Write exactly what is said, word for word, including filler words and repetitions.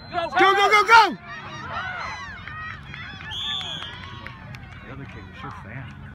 Go, go, go, go! The other kid was so fast.